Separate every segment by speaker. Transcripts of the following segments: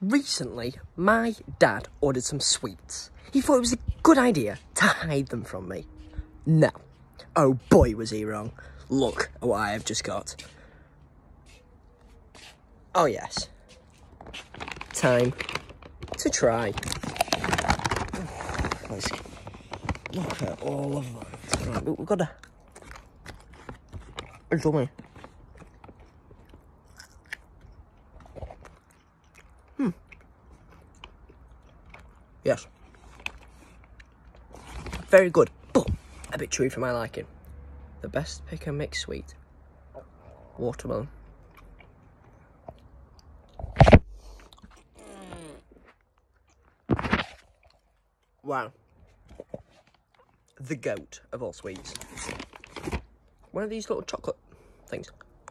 Speaker 1: Recently, my dad ordered some sweets. He thought it was a good idea to hide them from me. No. Oh boy, was he wrong. Look at what I have just got. Oh yes. Time to try. Let's look at all of them. Right, we've got a dummy. Yes. Very good, but a bit chewy for my liking. The best pick and mix sweet. Watermelon. Wow. The goat of all sweets. One of these little chocolate things.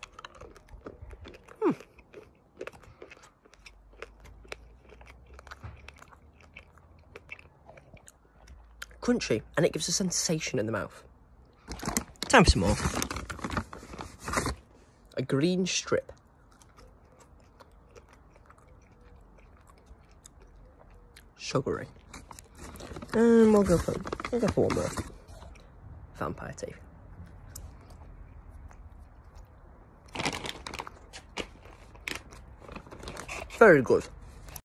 Speaker 1: Crunchy, and it gives a sensation in the mouth. Time for some more. A green strip. Sugary. And we'll go for one more. Vampire teeth. Very good.